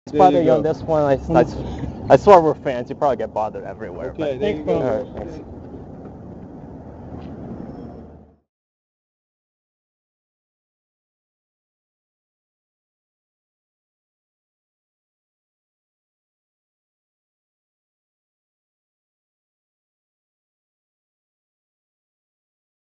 Bother you on this one. I swear we're fans. You probably get bothered everywhere. Okay, But, there you go. all right, thanks.